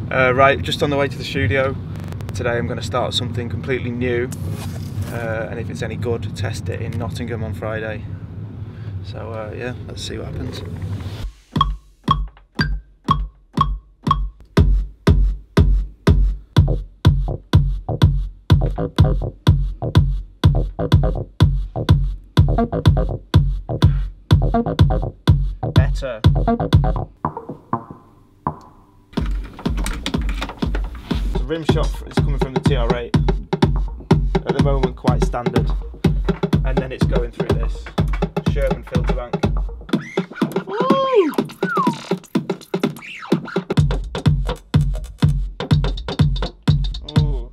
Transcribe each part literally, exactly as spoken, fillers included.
Uh, right, just on the way to the studio. Today I'm going to start something completely new, uh, and if it's any good, test it in Nottingham on Friday. So uh, yeah, let's see what happens. Better. It's a rim shot, it's coming from the T R eight. At the moment quite standard. And then it's going through this Sherman filter bank. Woo! Ooh.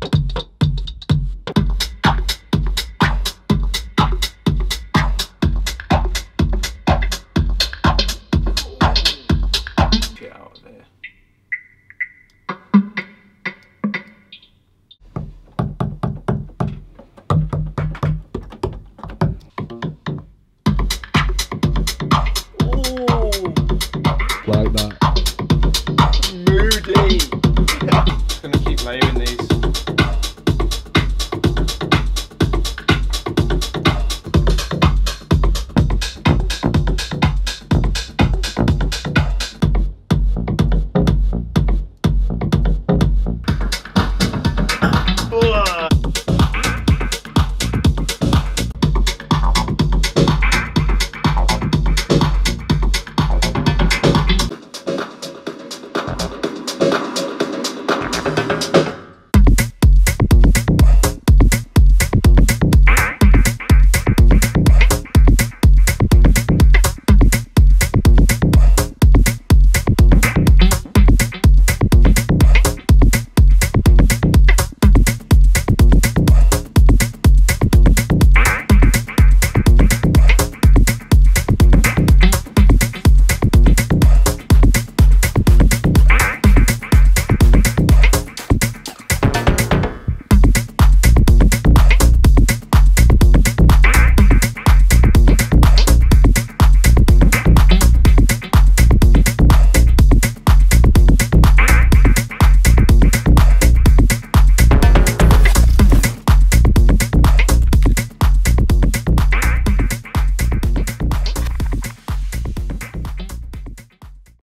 Get out of there. Like that. Moody. Just gonna keep layering these.